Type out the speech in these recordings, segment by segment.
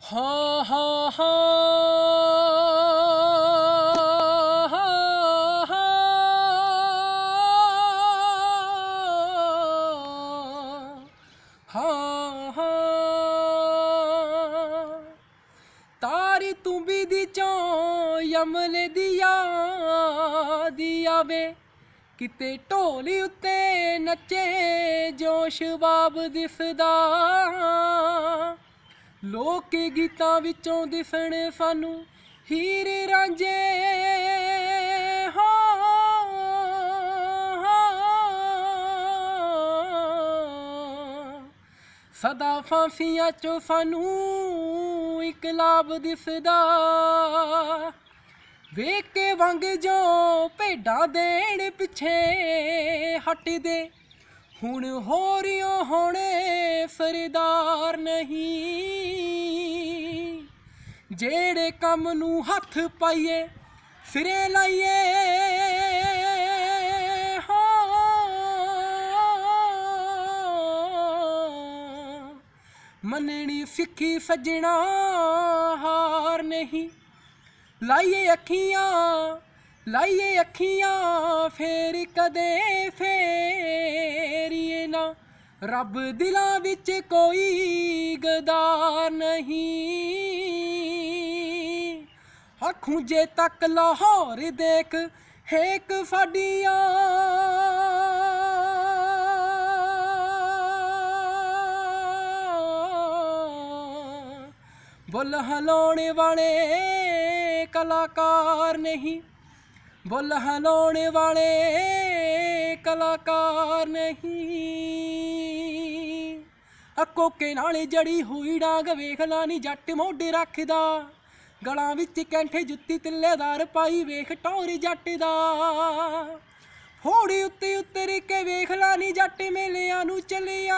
हा हा हा हा हा हा हा तारी तू भी दी चों यमले दिया दिया वे किते ढोली उत्ते नचे जोश बाब दिसदा लोक गीतां विचों दिसण सानू हीर रांझे हो सदा फांसियां चो सानू इकलाब दिसदा वेख के वंग जो भेडां देण पिछे हटदे हुण होरियों होणे सरदार नहीं जेड़े कम नू हथ पाइए सिरे लाइए हो मननी सिक्खी सजना हार नहीं लाइए अखियां फेर कदे फेरिए ना रब दिलां विच कोई गदार नहीं अखूंजे तक लाहौर देख हेक साडियां बुल हलाने वाले कलाकार नहीं बुल हलाने वाले कलाकार नहीं कोके नाले जड़ी हुई डांग वेख लानी जट मोढे रखदा गलां विच कैंठे जुत्ती तिल्लेदार पाई वेख टौर जट दा फोड़ी उत्ते उतर के वेख लानी जट मेलियां नू चलिया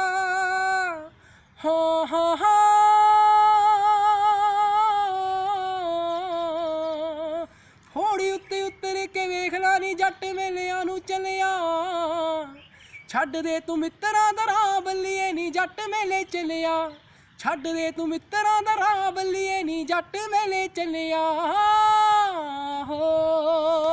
हाँ हाँ हाँ फोड़ी उत्ते उतर के वेख लानी जट मेलियां नू चलिया छड्ड दे तू मित्तरां दा राह बल्लिए नी जट मेले चलिया छड्ड दे तू मित्तरां दा राह बल्लिए नी जट मेले चलिया हो।